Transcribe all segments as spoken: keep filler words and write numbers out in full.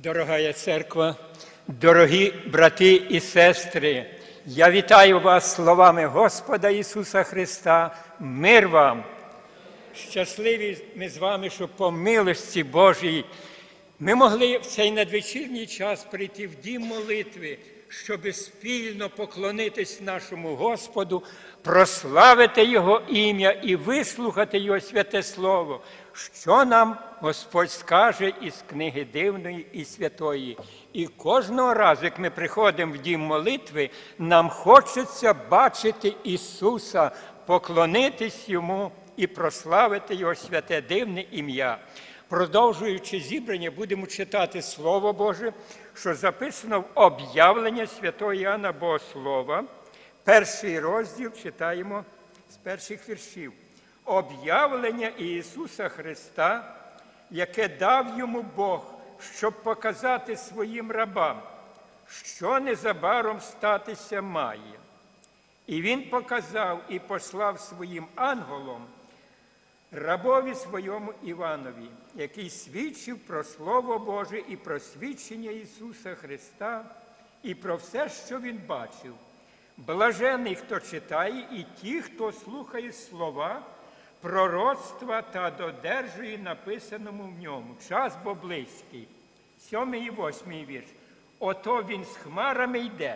Дорогая церква, дорогі брати і сестри, я вітаю вас словами Господа Ісуса Христа. Мир вам! Щасливі ми з вами, що по милості Божій ми могли в цей надвечірній час прийти в дім молитви, щоб спільно поклонитись нашому Господу, прославити Його ім'я і вислухати Його святе Слово, що нам Господь скаже із книги дивної і святої. І кожного разу, як ми приходимо в дім молитви, нам хочеться бачити Ісуса, поклонитись Йому і прославити Його святе дивне ім'я. Продовжуючи зібрання, будемо читати Слово Боже, що записано в об'явлення святого Іоанна Богослова. Перший розділ читаємо з перших віршів. Об'явлення Ісуса Христа, яке дав йому Бог, щоб показати своїм рабам, що незабаром статися має. І він показав і послав своїм ангелом рабові своєму Іванові, який свідчив про Слово Боже і про свідчення Ісуса Христа, і про все, що він бачив. Блажений, хто читає, і ті, хто слухає слова пророцтва та додержує написаному в ньому. Час бо близький. Сьомий і восьмий вірш. Ото він з хмарами йде,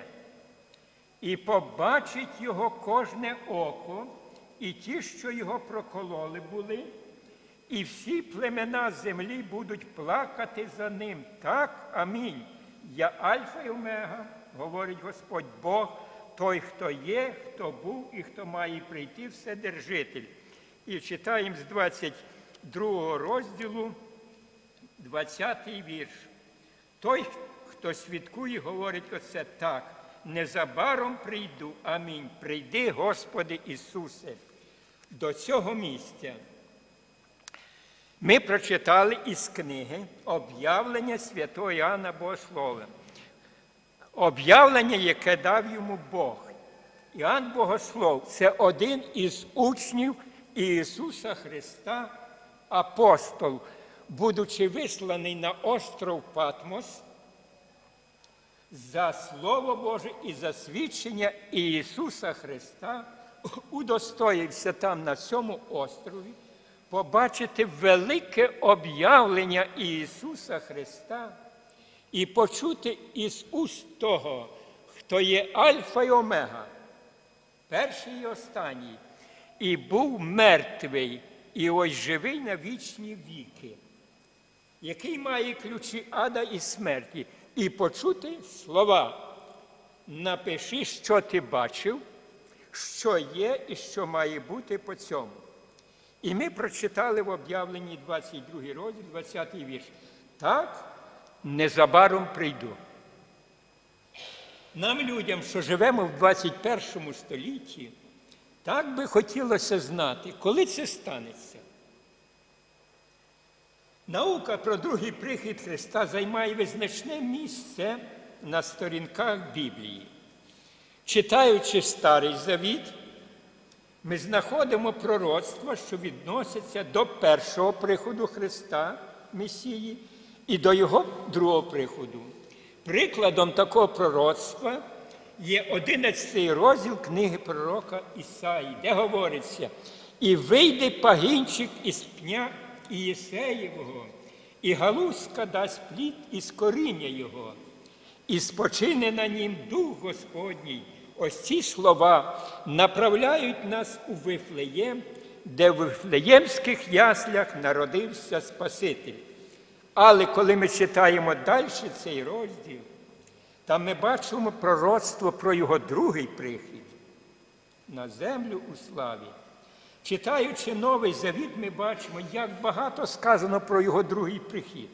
і побачить його кожне око, і ті, що його прокололи були, і всі племена землі будуть плакати за ним. Так, амінь. Я Альфа і Омега, говорить Господь Бог, той, хто є, хто був і хто має прийти, Вседержитель. І читаємо з двадцять другого розділу, двадцятий вірш. Той, хто свідкує, говорить оце так. Незабаром прийду. Амінь. Прийди, Господи Ісусе. До цього місця ми прочитали із книги «Об'явлення святого Іоанна Богослова». Об'явлення, яке дав йому Бог. Іоанн Богослов – це один із учнів Ісуса Христа, апостол, будучи висланий на остров Патмос, за Слово Боже і за свідчення Ісуса Христа, удостоївся там, на цьому острові, побачити велике об'явлення Ісуса Христа і почути із уст того, хто є Альфа і Омега, перший і останній, і був мертвий, і ось живий на вічні віки, який має ключі ада і смерті, і почути слова: напиши, що ти бачив, що є і що має бути по цьому. І ми прочитали в об'явленні двадцять другий розділ, двадцятий вірш. Так, незабаром прийду. Нам, людям, що живемо в двадцять першому столітті, так би хотілося знати, коли це станеться. Наука про другий прихід Христа займає визначне місце на сторінках Біблії. Читаючи Старий Завіт, ми знаходимо пророцтва, що відносяться до першого приходу Христа, Месії, і до Його другого приходу. Прикладом такого пророцтва є одинадцятий розділ книги пророка Ісаї, де говориться: «І вийде пагінчик із пня Ієсеєвого, і галузка дасть плід із коріння його, і спочине на нім Дух Господній». Ось ці слова направляють нас у Вифлеєм, де в Вифлеємських яслях народився Спаситель. Але коли ми читаємо далі цей розділ, там ми бачимо пророцтво про його другий прихід на землю у славі. Читаючи Новий Завіт, ми бачимо, як багато сказано про його другий прихід.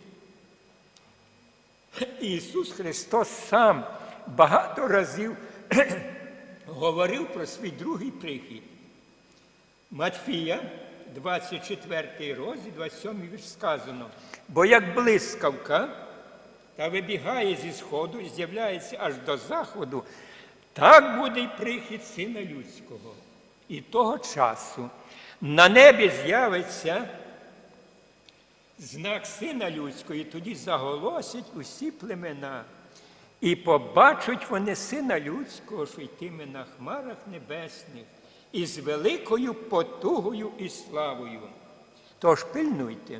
Ісус Христос сам багато разів говорив про свій другий прихід. Матфія, двадцять четвертий розділ, двадцять сьомий вірш сказано: «Бо як блискавка, та вибігає зі сходу і з'являється аж до заходу, так буде й прихід Сина Людського. І того часу на небі з'явиться знак Сина Людського, і тоді заголосять усі племена. І побачать вони Сина Людського, що йтиме на хмарах небесних, і з великою потугою і славою. Тож пильнуйте,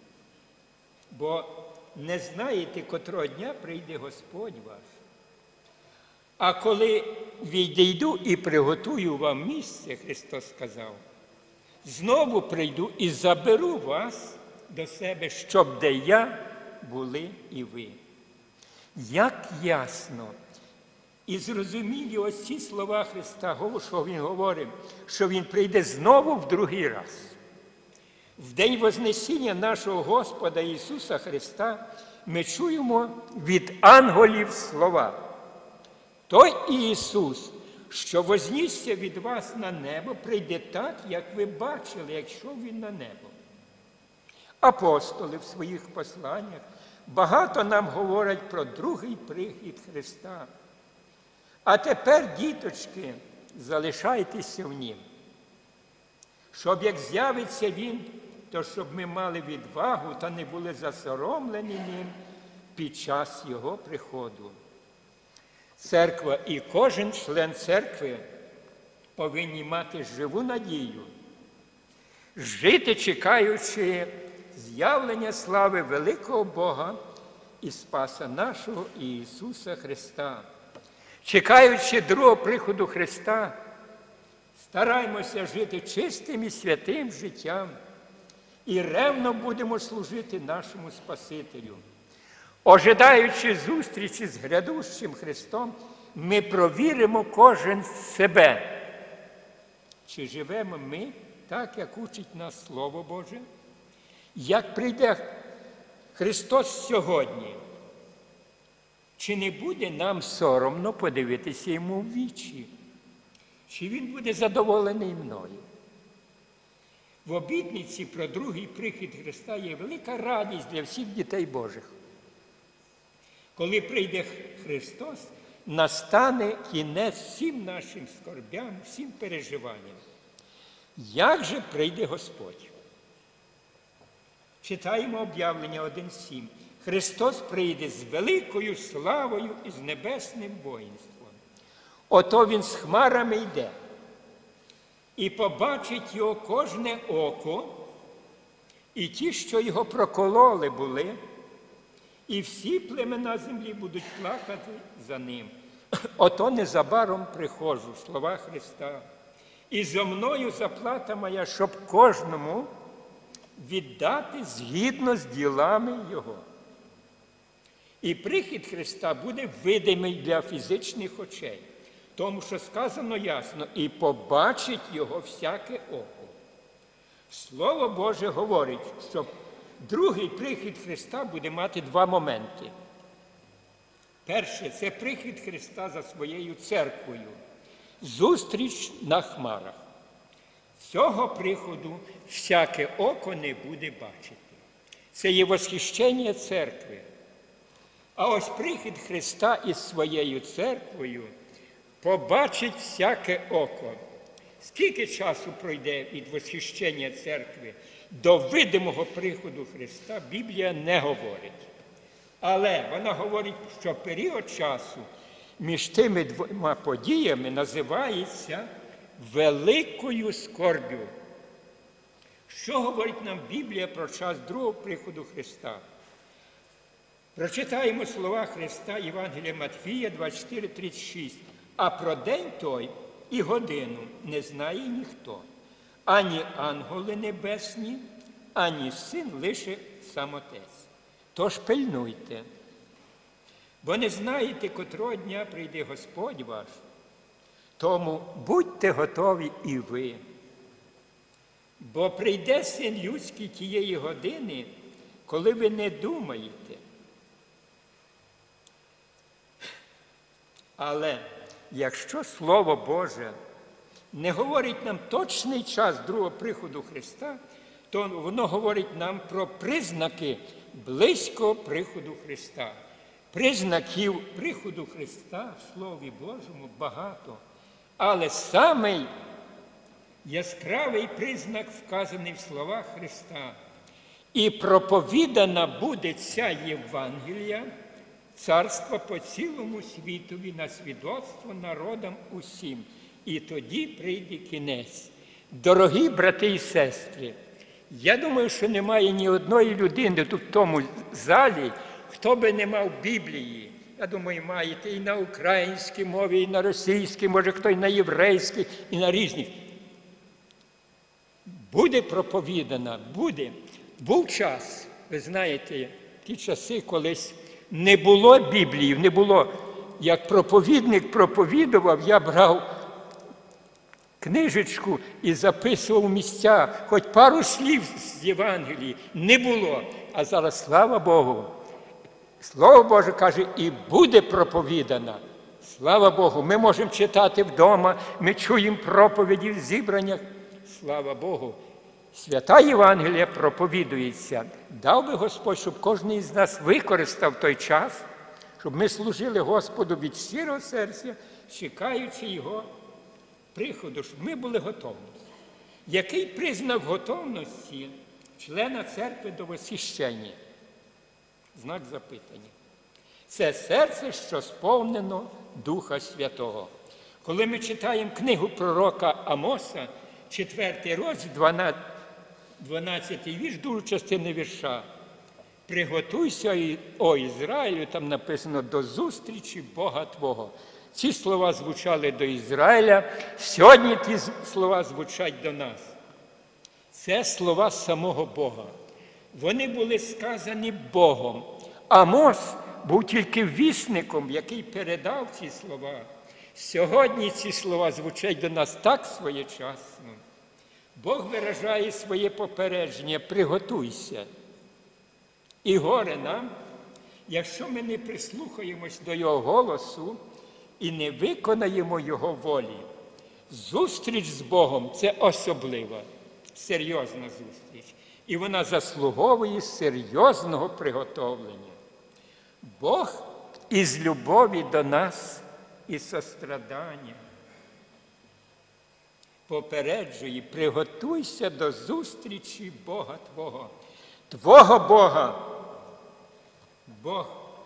бо не знаєте, котрого дня прийде Господь ваш. А коли відійду і приготую вам місце, Христос сказав, знову прийду і заберу вас до себе, щоб де я були і ви. Як ясно і зрозумілі ось ці слова Христа, що Він говорить, що Він прийде знову в другий раз. В день Вознесіння нашого Господа Ісуса Христа ми чуємо від ангелів слова. Той Ісус, що вознісся від вас на небо, прийде так, як ви бачили, як йшов Він на небо. Апостоли в своїх посланнях багато нам говорять про другий прихід Христа. А тепер, діточки, залишайтеся в Нім. Щоб як з'явиться Він, то щоб ми мали відвагу та не були засоромлені Ним під час Його приходу. Церква і кожен член церкви повинні мати живу надію, жити, чекаючи з'явлення слави великого Бога і Спаса нашого Ісуса Христа. Чекаючи другого приходу Христа, стараймося жити чистим і святим життям і ревно будемо служити нашому Спасителю. Ожидаючи зустрічі з грядущим Христом, ми провіримо кожен себе, чи живемо ми так, як учить нас Слово Боже. Як прийде Христос сьогодні, чи не буде нам соромно подивитися Йому в вічі? Чи Він буде задоволений мною? В обітниці про другий прихід Христа є велика радість для всіх дітей Божих. Коли прийде Христос, настане кінець всім нашим скорбям, всім переживанням. Як же прийде Господь? Читаємо об'явлення один сім. Христос прийде з великою славою і з небесним воїнством. Ото Він з хмарами йде. І побачить Його кожне око, і ті, що Його прокололи були, і всі племена землі будуть плакати за Ним. Ото незабаром приходжу, слова Христа. І зо мною заплата моя, щоб кожному віддати згідно з ділами Його. І прихід Христа буде видимий для фізичних очей, тому що сказано ясно, і побачить Його всяке око. Слово Боже говорить, що другий прихід Христа буде мати два моменти. Перше – це прихід Христа за своєю церквою. Зустріч на хмарах. Цього приходу всяке око не буде бачити. Це є восхищення церкви. А ось прихід Христа із своєю церквою побачить всяке око. Скільки часу пройде від восхищення церкви до видимого приходу Христа, Біблія не говорить. Але вона говорить, що період часу між тими двома подіями називається великою скорбю. Що говорить нам Біблія про час другого приходу Христа? Прочитаємо слова Христа Євангелія Матфія двадцять чотири тридцять шість. А про день той і годину не знає ніхто, ані ангели небесні, ані син, лише сам Отець. Тож пильнуйте, бо не знаєте, котрого дня прийде Господь ваш. Тому будьте готові і ви. Бо прийде Син Людський тієї години, коли ви не думаєте. Але якщо Слово Боже не говорить нам точний час другого приходу Христа, то воно говорить нам про признаки близького приходу Христа. Признаків приходу Христа в Слові Божому багато. Але самий яскравий признак вказаний в словах Христа. І проповідана буде ця Євангелія, царства по цілому світові на свідоцтво народам усім. І тоді прийде кінець. Дорогі брати і сестри, я думаю, що немає ні одної людини тут в тому залі, хто би не мав Біблії. Я думаю, маєте і на українській мові, і на російській, може хто і на єврейській, і на різних. Буде проповідана, буде. Був час, ви знаєте, ті часи колись не було Біблії, не було. Як проповідник проповідував, я брав книжечку і записував місця, хоч пару слів з Євангелії. Не було. А зараз, слава Богу, Слово Боже каже, і буде проповідана. Слава Богу, ми можемо читати вдома, ми чуємо проповіді в зібраннях. Слава Богу, свята Євангелія проповідується. Дав би Господь, щоб кожен із нас використав той час, щоб ми служили Господу від щирого серця, чекаючи Його приходу, щоб ми були готові. Який признак готовності члена церкви до восхищення? Знак запитання. Це серце, що сповнено Духа Святого. Коли ми читаємо книгу пророка Амоса, четвертий розділ, дванадцятий вірш, другу частину вірша. «Приготуйся, о Ізраїлю», там написано, «до зустрічі Бога Твого». Ці слова звучали до Ізраїля, сьогодні ті слова звучать до нас. Це слова самого Бога. Вони були сказані Богом. Амос був тільки вісником, який передав ці слова. Сьогодні ці слова звучать до нас так своєчасно. Бог виражає своє попередження: приготуйся. І горе нам, якщо ми не прислухаємось до Його голосу і не виконаємо Його волі. Зустріч з Богом – це особлива, серйозна зустріч. І вона заслуговує серйозного приготовлення. Бог із любові до нас і сострадання попереджує: приготуйся до зустрічі Бога Твого. Твого Бога, Бог,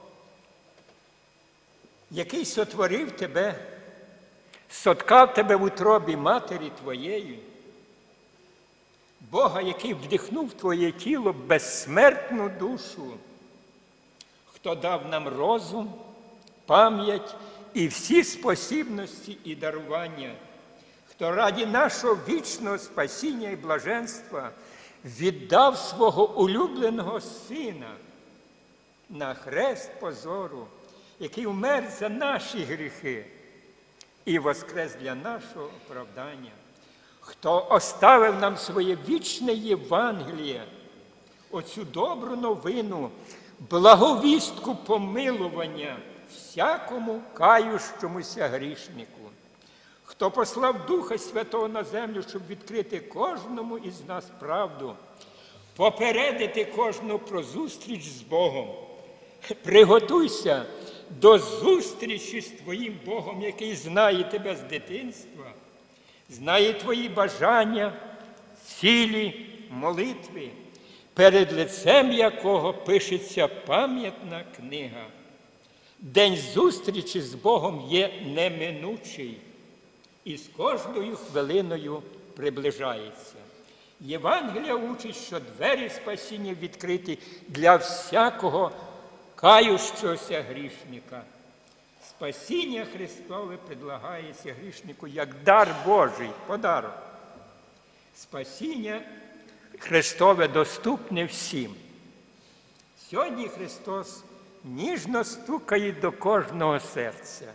який сотворив тебе, соткав тебе в утробі матері твоєї, Бога, який вдихнув в твоє тіло безсмертну душу, хто дав нам розум, пам'ять і всі спосібності і дарування, хто раді нашого вічного спасіння і блаженства віддав свого улюбленого Сина на хрест позору, який умер за наші гріхи і воскрес для нашого оправдання, хто оставив нам своє вічне Євангеліє, оцю добру новину, благовістку помилування всякому кающомуся грішнику, хто послав Духа Святого на землю, щоб відкрити кожному із нас правду, попередити кожного про зустріч з Богом. Приготуйся до зустрічі з твоїм Богом, який знає тебе з дитинства, знає твої бажання, цілі, молитви, перед лицем якого пишеться пам'ятна книга. День зустрічі з Богом є неминучий і з кожною хвилиною приближається. Євангелія учить, що двері спасіння відкриті для всякого кающогося грішника. Спасіння Христове предлагається грішнику як дар Божий, подарок. Спасіння Христове доступне всім. Сьогодні Христос ніжно стукає до кожного серця.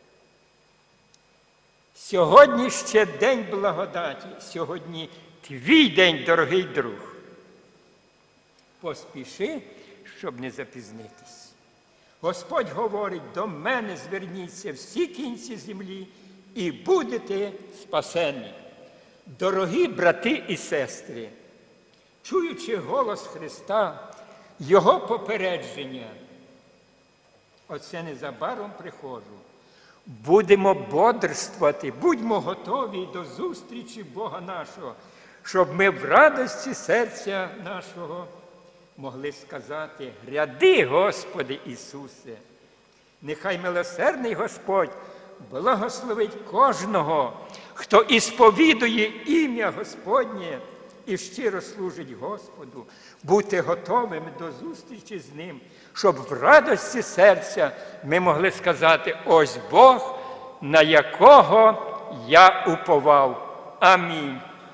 Сьогодні ще день благодаті, сьогодні твій день, дорогий друг. Поспіши, щоб не запізнитись. Господь говорить: до мене зверніться всі кінці землі і будете спасені. Дорогі брати і сестри, чуючи голос Христа, Його попередження, оце незабаром приходжу. Будемо бодрствувати, будьмо готові до зустрічі Бога нашого, щоб ми в радості серця нашого могли сказати: «Гряди, Господи Ісусе!» Нехай милосердний Господь благословить кожного, хто ісповідує ім'я Господнє і щиро служить Господу, бути готовим до зустрічі з Ним, щоб в радості серця ми могли сказати: «Ось Бог, на якого я уповав». Амінь.